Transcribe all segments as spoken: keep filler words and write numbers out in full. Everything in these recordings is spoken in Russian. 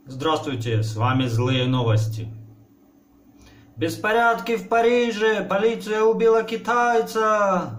Здравствуйте, с вами Злые Новости. Беспорядки в Париже, полиция убила китайца.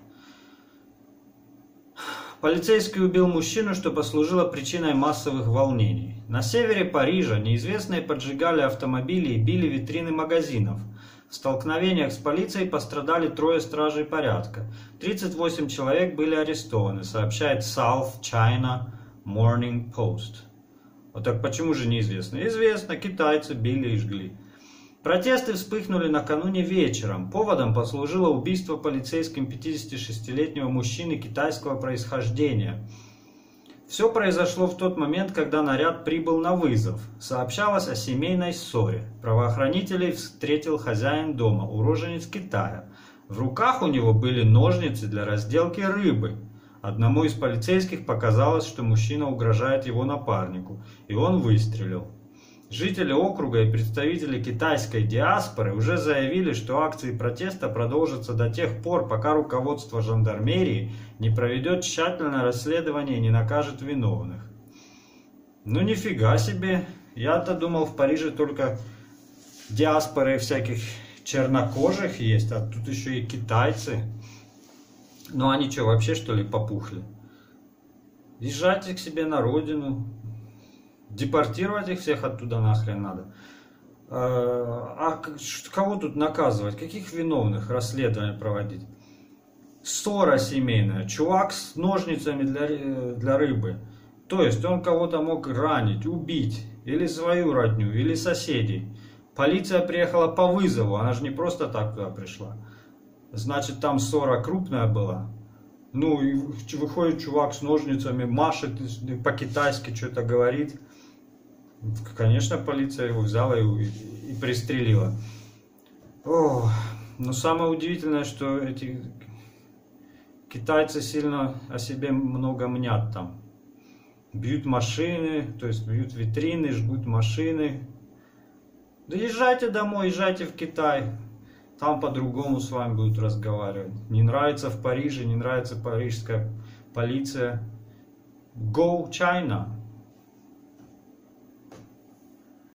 Полицейский убил мужчину, что послужило причиной массовых волнений. На севере Парижа неизвестные поджигали автомобили и били витрины магазинов. В столкновениях с полицией пострадали трое стражей порядка. тридцать восемь человек были арестованы, сообщает South China Morning Post. Вот так почему же неизвестно? Известно, китайцы били и жгли. Протесты вспыхнули накануне вечером. Поводом послужило убийство полицейским пятидесятишестилетнего мужчины китайского происхождения. Все произошло в тот момент, когда наряд прибыл на вызов. Сообщалось о семейной ссоре. Правоохранителей встретил хозяин дома, уроженец Китая. В руках у него были ножницы для разделки рыбы. Одному из полицейских показалось, что мужчина угрожает его напарнику, и он выстрелил. Жители округа и представители китайской диаспоры уже заявили, что акции протеста продолжатся до тех пор, пока руководство жандармерии не проведет тщательное расследование и не накажет виновных. Ну нифига себе, я-то думал, в Париже только диаспоры всяких чернокожих есть, а тут еще и китайцы. Ну они что, вообще что ли попухли? Езжайте к себе на родину. Депортировать их всех оттуда нахрен надо. А кого тут наказывать? Каких виновных расследования проводить? Ссора семейная. Чувак с ножницами для, для рыбы. То есть он кого-то мог ранить, убить. Или свою родню, или соседей. Полиция приехала по вызову. Она же не просто так туда пришла. Значит, там ссора крупная была. Ну и выходит чувак с ножницами, машет по-китайски, что-то говорит. Конечно, полиция его взяла и, и пристрелила. О, но самое удивительное, что эти китайцы сильно о себе много мнят там. Бьют машины, то есть бьют витрины, жгут машины. Да езжайте домой, езжайте в Китай. Там по-другому с вами будут разговаривать. Не нравится в Париже, не нравится парижская полиция. Go China!